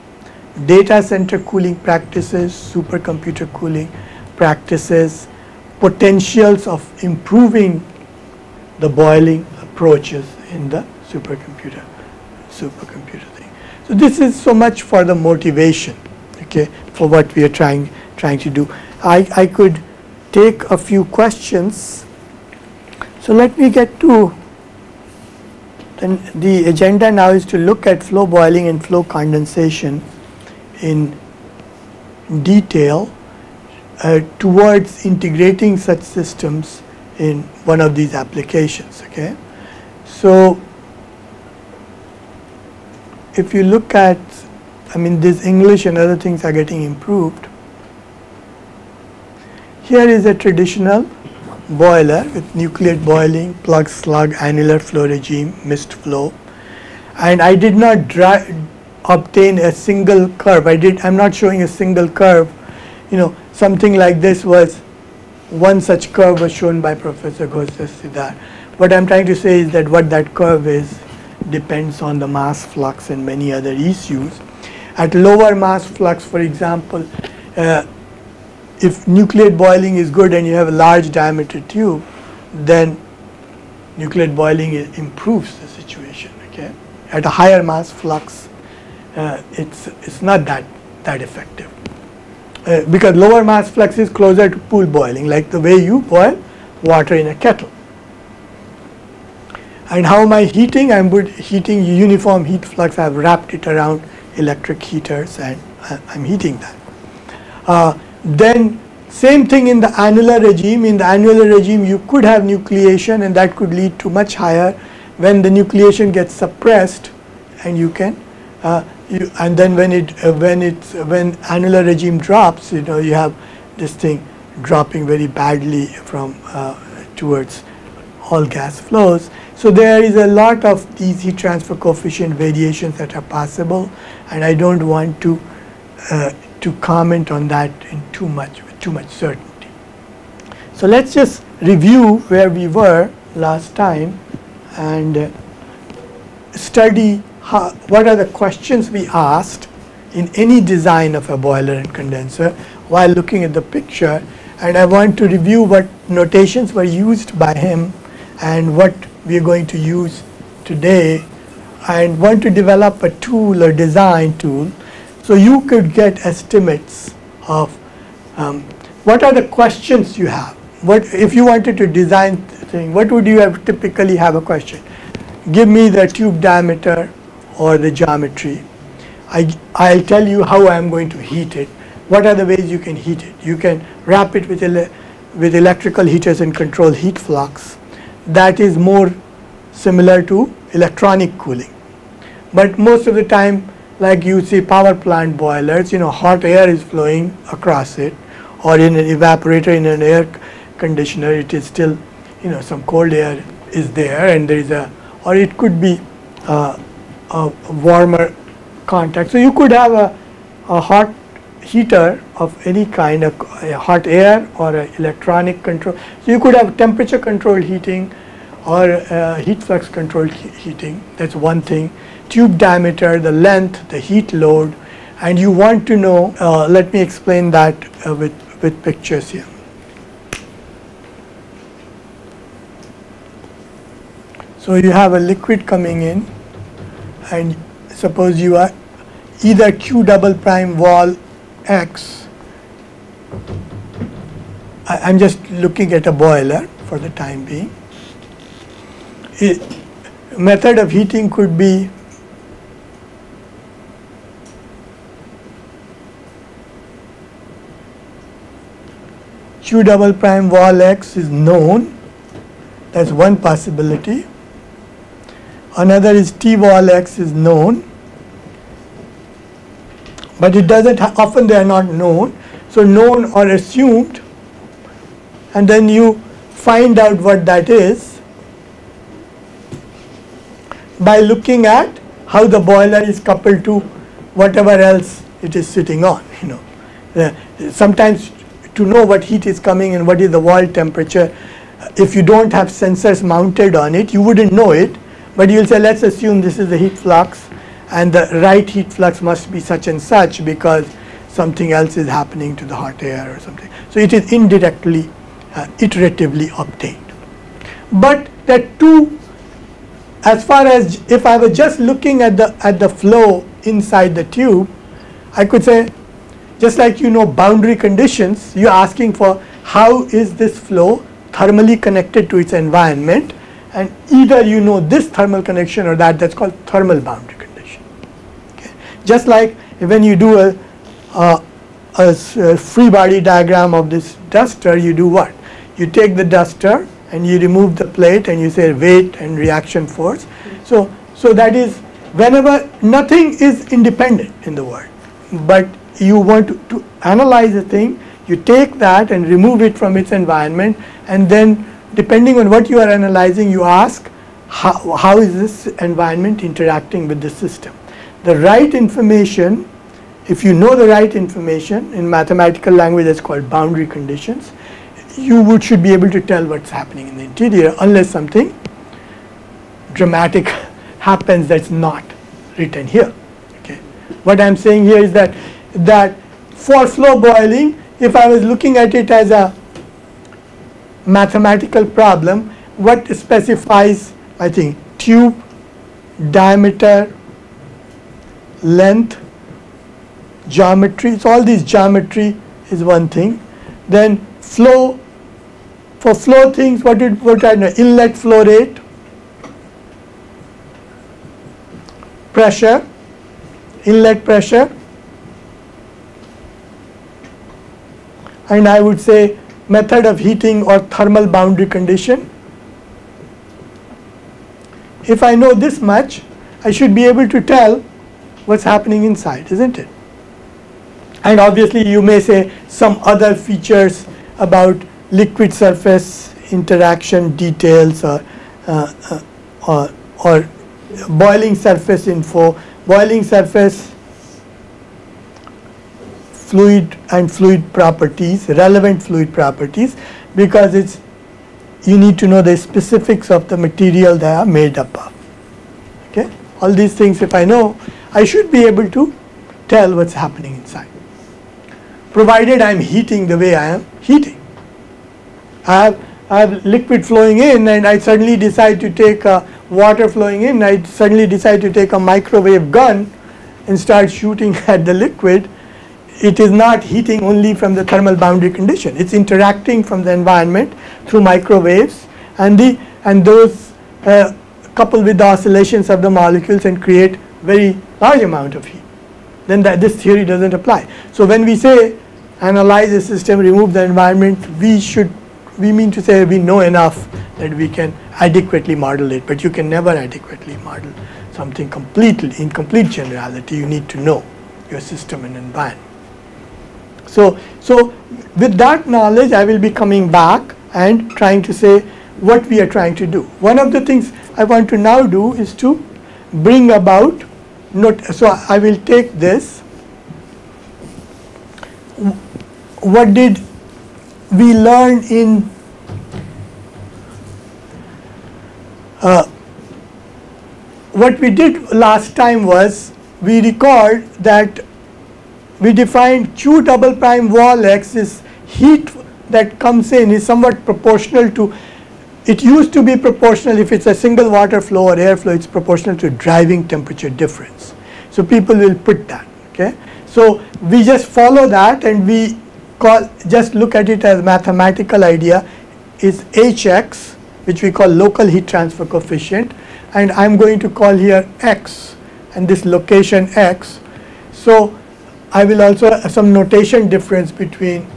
data center cooling practices, supercomputer cooling practices, potentials of improving the boiling approaches in the supercomputer supercomputer thing. So this is so much for the motivation, okay, for what we are trying trying to do. I, I could take a few questions. So let me get to, then the agenda now is to look at flow boiling and flow condensation in detail uh, towards integrating such systems in one of these applications. Okay, so if you look at, I mean, this English and other things are getting improved. Here is a traditional boiler with nucleate boiling, plug slug, annular flow regime, mist flow, and I did not dry, obtain a single curve. I did, I'm not showing a single curve. You know, something like this was one such curve was shown by Professor Ghose Siddhar. What I'm trying to say is that what that curve is depends on the mass flux and many other issues. At lower mass flux, for example, uh, if nucleate boiling is good and you have a large diameter tube, then nucleate boiling improves the situation. Okay, at a higher mass flux, uh, it's it's not that that effective uh, because lower mass flux is closer to pool boiling, like the way you boil water in a kettle. And how am I heating? I'm heating uniform heat flux. I've wrapped it around electric heaters and I'm heating that. Uh, then same thing in the annular regime. In the annular regime you could have nucleation and that could lead to much higher. When the nucleation gets suppressed and you can uh, you, and then when it uh, when it's uh, when annular regime drops, you know, you have this thing dropping very badly from uh, towards all gas flows. So there is a lot of these heat transfer coefficient variations that are possible, and I don't want to uh, to comment on that in too much with too much certainty. So let's just review where we were last time and uh, study how, what are the questions we asked in any design of a boiler and condenser while looking at the picture, and I want to review what notations were used by him and what we are going to use today, and want to develop a tool or design tool so you could get estimates of um, what are the questions you have. What if you wanted to design thing, what would you have typically have a question? Give me the tube diameter or the geometry. I, I'll tell you how I'm going to heat it. What are the ways you can heat it? You can wrap it with, ele with electrical heaters and control heat flux. That is more similar to electronic cooling. But most of the time, like you see power plant boilers, you know, hot air is flowing across it, or in an evaporator in an air conditioner, it is still, you know, some cold air is there, and there is a, or it could be uh, a warmer contact. So you could have a, a hot heater of any kind, of a hot air or a electronic control. So you could have temperature controlled heating or uh, heat flux controlled he heating. That's one thing. Tube diameter, the length, the heat load, and you want to know, uh, let me explain that uh, with, with pictures here. So you have a liquid coming in, and suppose you are either Q double prime wall X. I, I'm just looking at a boiler for the time being. It, method of heating could be Q double prime wall X is known. That's one possibility. Another is T wall X is known, but it doesn't ha often they are not known. So known or assumed, and then you find out what that is by looking at how the boiler is coupled to whatever else it is sitting on. You know, uh, sometimes to know what heat is coming and what is the wall temperature, if you don't have sensors mounted on it, you wouldn't know it. But you'll say, let's assume this is the heat flux, and the right heat flux must be such and such because something else is happening to the hot air or something. So it is indirectly, uh, iteratively obtained. But that too, as far as if I was just looking at the at the flow inside the tube, I could say, just like you know boundary conditions, you're asking for how is this flow thermally connected to its environment, and either you know this thermal connection or that, that's called thermal boundary condition. Okay. Just like when you do a, a, a, a free body diagram of this duster, you do what? You take the duster and you remove the plate and you say weight and reaction force. So, so that is whenever nothing is independent in the world, but you want to, to analyze a thing, you take that and remove it from its environment, and then depending on what you are analyzing, you ask how, how is this environment interacting with the system. The right information, if you know the right information, in mathematical language it's called boundary conditions, you would should be able to tell what's happening in the interior unless something dramatic happens that's not written here. Okay. What I'm saying here is that that for flow boiling, if I was looking at it as a mathematical problem, what specifies, I think, tube, diameter, length, geometry. So all these geometry is one thing. Then flow, for flow things, what did what I know? Inlet flow rate, pressure, inlet pressure, and I would say method of heating or thermal boundary condition. If I know this much, I should be able to tell what's happening inside, isn't it? And obviously you may say some other features about liquid surface interaction details, or uh, uh, or, or boiling surface info, boiling surface fluid and fluid properties, relevant fluid properties, because it's you need to know the specifics of the material they are made up of. Okay, all these things, if I know, I should be able to tell what's happening inside, provided I'm heating the way I am heating. I have, I have liquid flowing in and I suddenly decide to take a water flowing in, I suddenly decide to take a microwave gun and start shooting at the liquid. It is not heating only from the thermal boundary condition. It's interacting from the environment through microwaves, and the and those uh, coupled with the oscillations of the molecules and create very large amount of heat. Then that this theory doesn't apply. So when we say analyze the system, remove the environment, we should we mean to say we know enough that we can adequately model it. But you can never adequately model something completely in complete generality. You need to know your system and environment. So, so with that knowledge, I will be coming back and trying to say what we are trying to do. One of the things I want to now do is to bring about, not, so I will take this, what did we learn in uh, what we did last time was we recalled that we defined Q double prime wall X is heat that comes in is somewhat proportional to, it used to be proportional if it's a single water flow or air flow, it's proportional to driving temperature difference. So people will put that, okay. So we just follow that and we call, just look at it as mathematical idea is H X, which we call local heat transfer coefficient, and I'm going to call here X and this location X. So I will also have some notation difference between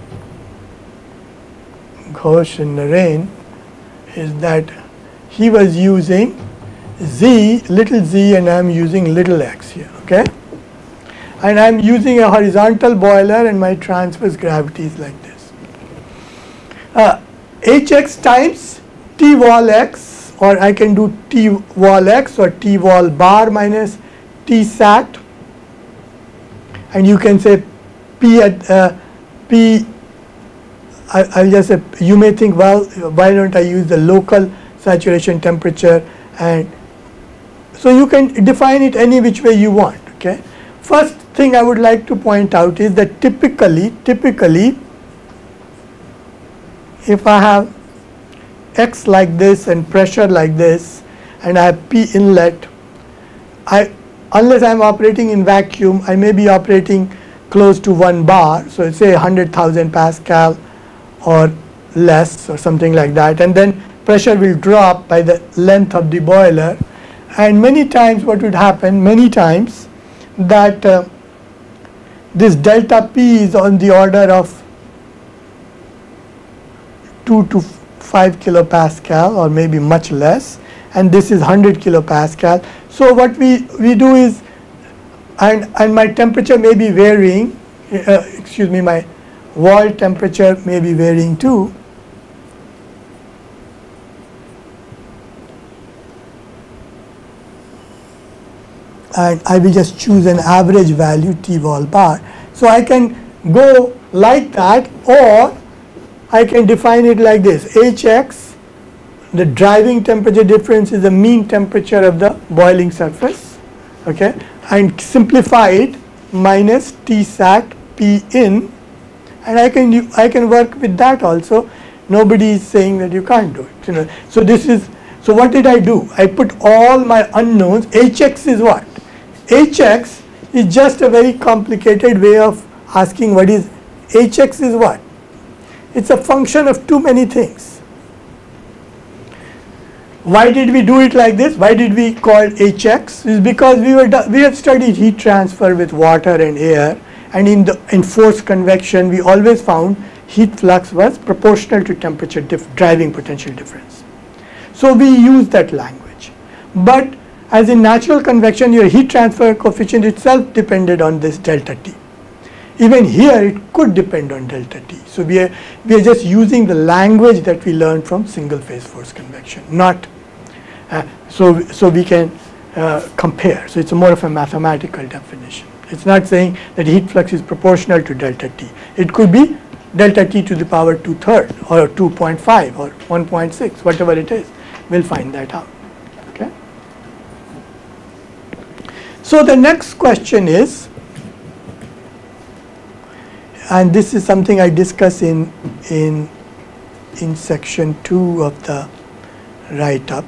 Ghosh and Narain is that he was using Z, little z, and I am using little x here, okay? And I am using a horizontal boiler and my transverse gravity is like this. Uh, Hx times T wall x, or I can do T wall x or T wall bar minus T sat. And you can say P at uh, P, I, I'll just say, you may think, well, why don't I use the local saturation temperature? And so you can define it any which way you want, okay. First thing I would like to point out is that typically, typically, if I have X like this and pressure like this, and I have P inlet, I unless I am operating in vacuum, I may be operating close to one bar, so say one hundred thousand Pascal or less or something like that, and then pressure will drop by the length of the boiler, and many times what would happen, many times that uh, this delta P is on the order of two to five kilopascal or maybe much less, and this is one hundred kilopascal. So what we, we do is, and, and my temperature may be varying, uh, excuse me, my wall temperature may be varying too. And I will just choose an average value T wall bar. So I can go like that, or I can define it like this: Hx, the driving temperature difference, is the mean temperature of the boiling surface, okay, and simplify it minus Tsat P in, and I can I can work with that also. Nobody is saying that you can't do it. You know. So this is so. What did I do? I put all my unknowns. Hx is what? Hx is just a very complicated way of asking what is Hx is what? It's a function of too many things. Why did we do it like this? Why did we call it Hx? Is because we were we have studied heat transfer with water and air, and in the in forced convection we always found heat flux was proportional to temperature dif driving potential difference. So we use that language. But as in natural convection, your heat transfer coefficient itself depended on this delta T. Even here it could depend on delta T. So we are, we are just using the language that we learned from single phase forced convection, not uh, so, so we can uh, compare. So it's more of a mathematical definition. It's not saying that heat flux is proportional to delta T. It could be delta T to the power two thirds or two point five or one point six, whatever it is. We'll find that out. Okay. So the next question is, and this is something I discuss in in in section two of the write-up.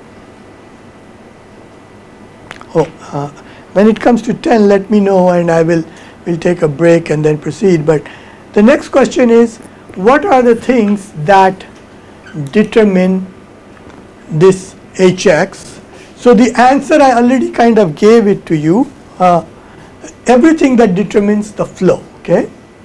Oh, uh, when it comes to ten, let me know, and I will will take a break and then proceed. But the next question is, what are the things that determine this Hx? So the answer I already kind of gave it to you. Uh, everything that determines the flow. Okay.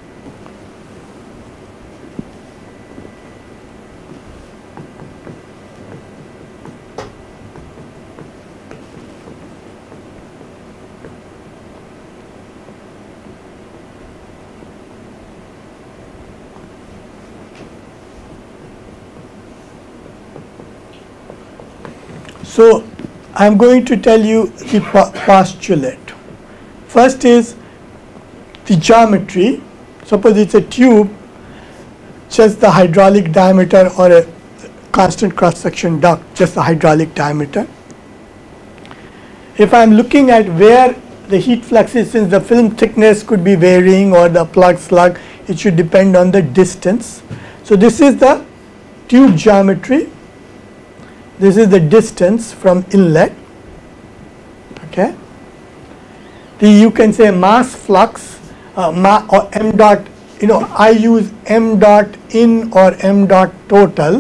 So I am going to tell you the postulate. First is the geometry. Suppose it's a tube, just the hydraulic diameter, or a constant cross-section duct, just the hydraulic diameter. If I am looking at where the heat flux is, since the film thickness could be varying or the plug slug, it should depend on the distance. So this is the tube geometry. This is the distance from inlet. Okay. The you can say mass flux uh, ma or m dot. You know, I use m dot in or m dot total,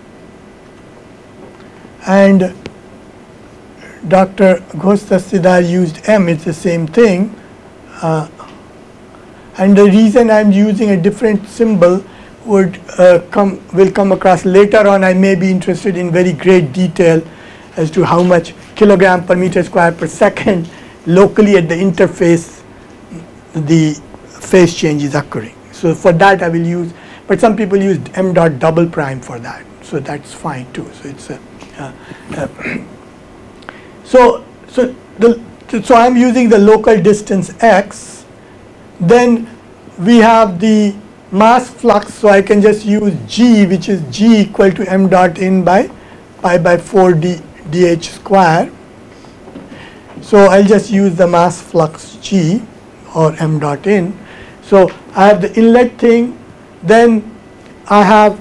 and Doctor Ghosh Dastidar used m. It's the same thing. Uh, and the reason I'm using a different symbol would uh, come will come across later on. I may be interested in very great detail as to how much kilogram per meter square per second locally at the interface the phase change is occurring. So for that I will use, but some people use m dot double prime for that, so that's fine too. So it's a uh, uh, so so the so I'm using the local distance x. Then we have the mass flux, so I can just use G, which is G equal to m dot in by pi by four d dh square. So I'll just use the mass flux G or m dot in. So I have the inlet thing, then I have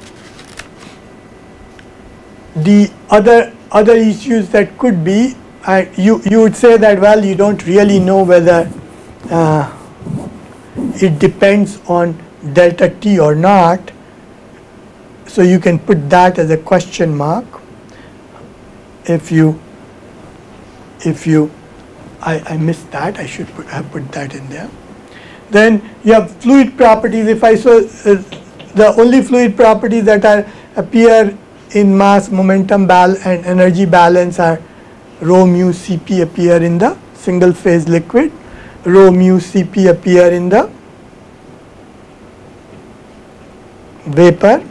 the other other issues that could be. I, you you would say that, well, you don't really know whether uh, it depends on delta T or not, so you can put that as a question mark. If you if you I, I missed that, I should put, have put that in there. Then you have fluid properties. If I so uh, the only fluid properties that are appear in mass, momentum bal and energy balance are rho mu Cp appear in the single phase liquid, rho mu Cp appear in the vapor.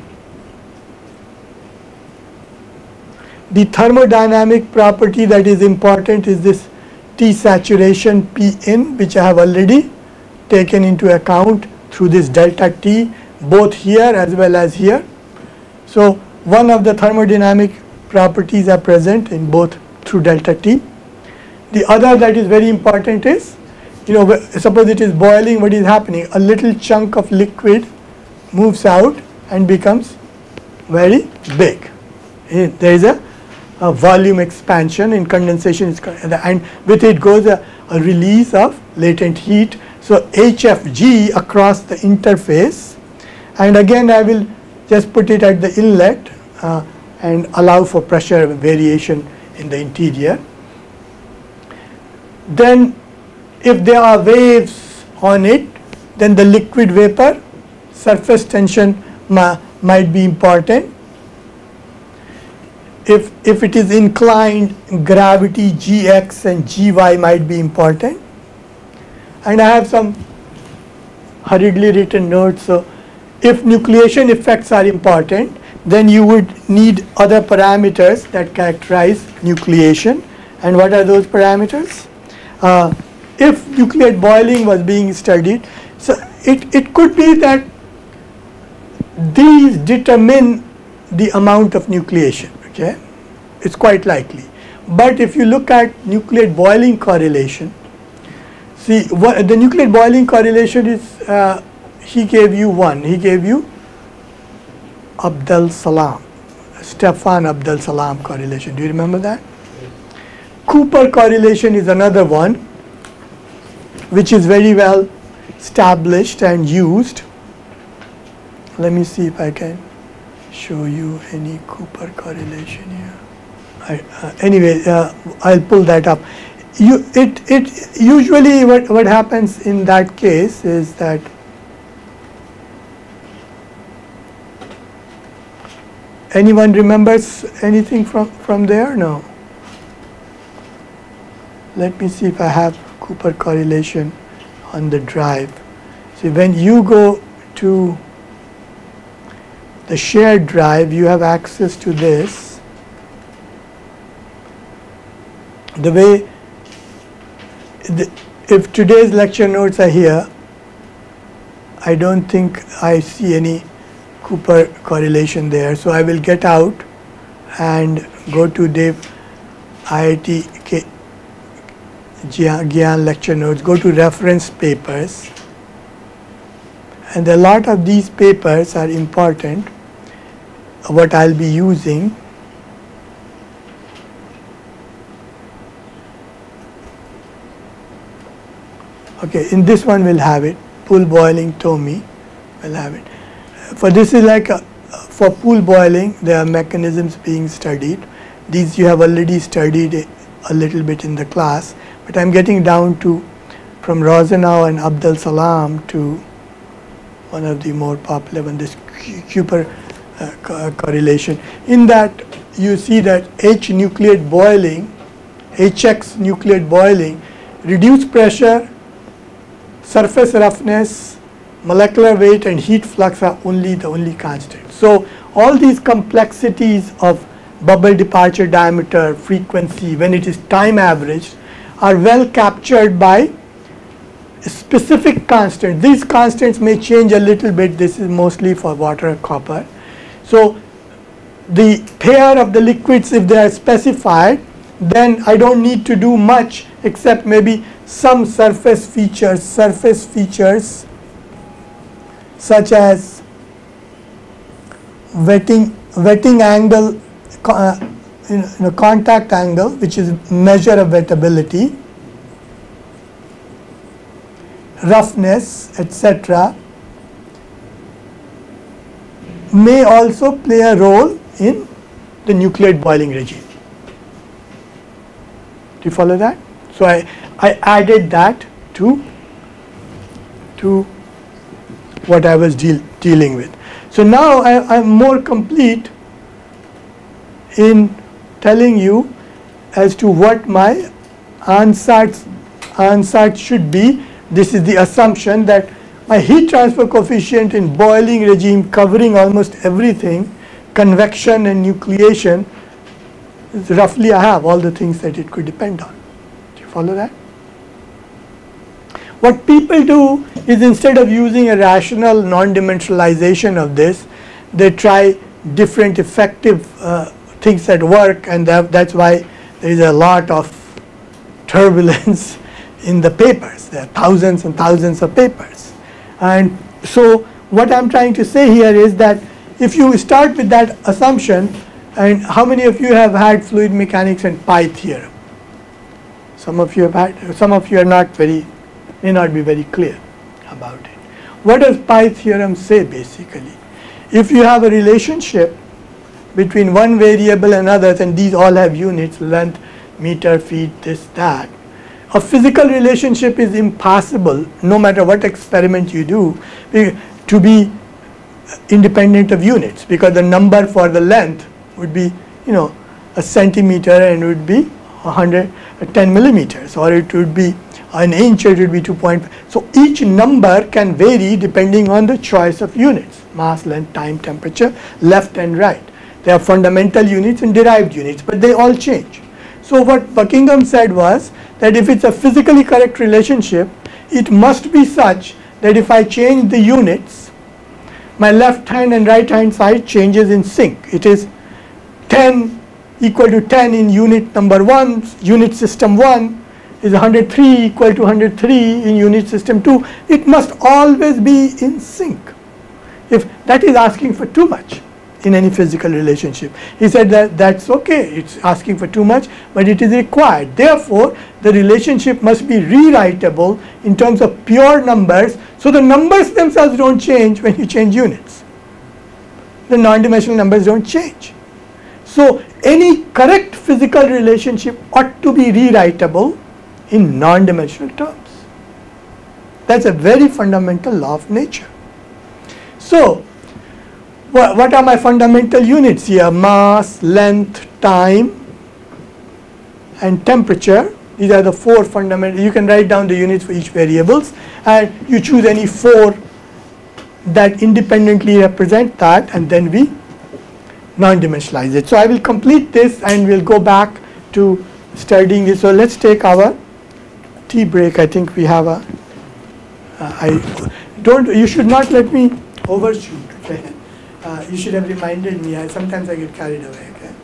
The thermodynamic property that is important is this T saturation P in, which I have already taken into account through this delta T, both here as well as here. So one of the thermodynamic properties are present in both through delta T. The other that is very important is, you know, suppose it is boiling, what is happening? A little chunk of liquid moves out and becomes very big. There is a, a volume expansion in condensation, and with it goes a, a release of latent heat. So H F G across the interface, and again I will just put it at the inlet uh, and allow for pressure variation in the interior. Then if there are waves on it, then the liquid vapor surface tension ma might be important. If, if it is inclined, gravity G X and G Y might be important. And I have some hurriedly written notes. So if nucleation effects are important, then you would need other parameters that characterize nucleation. And what are those parameters? Uh, if nucleate boiling was being studied, so it, it could be that these determine the amount of nucleation, okay? It's quite likely. But if you look at nucleate boiling correlation, see what the nucleate boiling correlation is, uh, he gave you one, he gave you Abdel Salam, Stefan Abdel Salam correlation. Do you remember that? Cooper correlation is another one which is very well established and used. Let me see if I can show you any Cooper correlation here. I, uh, anyway, uh, I'll pull that up. You, it, it usually what, what happens in that case is that anyone remembers anything from, from there? No. Let me see if I have Cooper correlation on the drive. See, when you go to the shared drive, you have access to this. The way, the, if today's lecture notes are here, I don't think I see any Cooper correlation there. So I will get out and go to the I I T Gyan lecture notes, go to reference papers, and a lot of these papers are important, what I'll be using. Okay, in this one we'll have it, pool boiling Tomy, we'll have it. For this is like, a, for pool boiling, there are mechanisms being studied. These you have already studied a, a little bit in the class, but I'm getting down to, from Rosenau and Abdel Salam to one of the more popular one, this Cooper uh, co correlation. In that, you see that H nucleate boiling, H X nucleate boiling, reduced pressure, surface roughness, molecular weight and heat flux are only the only constant. So all these complexities of bubble departure diameter, frequency, when it is time averaged, are well captured by specific constants. These constants may change a little bit. This is mostly for water and copper. So the pair of the liquids, if they are specified, then I don't need to do much except maybe some surface features, surface features such as wetting, wetting angle, uh, you know, contact angle, which is measure of wettability, roughness, et cetera, may also play a role in the nucleate boiling regime. Do you follow that? So I, I added that to, to what I was deal, dealing with. So now I am more complete in telling you as to what my ansatz, ansatz should be. This is the assumption that my heat transfer coefficient in boiling regime covering almost everything, convection and nucleation, is roughly I have all the things that it could depend on. Do you follow that? What people do is instead of using a rational non-dimensionalization of this, they try different effective uh, things at work, and that, that's why there is a lot of turbulence in the papers. There are thousands and thousands of papers. And so what I'm trying to say here is that if you start with that assumption, and how many of you have had fluid mechanics and pi theorem? Some of you have had, some of you are not very, may not be very clear about it. What does pi theorem say basically? If you have a relationship between one variable and others, and these all have units, length, meter, feet, this, that, a physical relationship is impossible, no matter what experiment you do, to be independent of units, because the number for the length would be, you know, a centimeter and would be one hundred ten millimeters, or it would be an inch, it would be two point five. So each number can vary depending on the choice of units: mass, length, time, temperature, left and right. They are fundamental units and derived units, but they all change. So what Buckingham said was that if it's a physically correct relationship, it must be such that if I change the units, my left hand and right hand side changes in sync. It is ten equal to ten in unit number one, unit system one is one hundred three equal to one hundred three in unit system two. It must always be in sync. If that is asking for too much in any physical relationship. He said that that's okay, it's asking for too much, but it is required. Therefore, the relationship must be rewritable in terms of pure numbers, so the numbers themselves don't change when you change units. The non-dimensional numbers don't change. So any correct physical relationship ought to be rewritable in non-dimensional terms. That's a very fundamental law of nature. So what are my fundamental units here? Mass, length, time, and temperature. These are the four fundamental. You can write down the units for each variables, and you choose any four that independently represent that, and then we non-dimensionalize it. So I will complete this and we'll go back to studying this. So let's take our tea break. I think we have a, uh, I don't, you should not let me overshoot. Okay? Uh, you should have reminded me. I, sometimes I get carried away. Okay?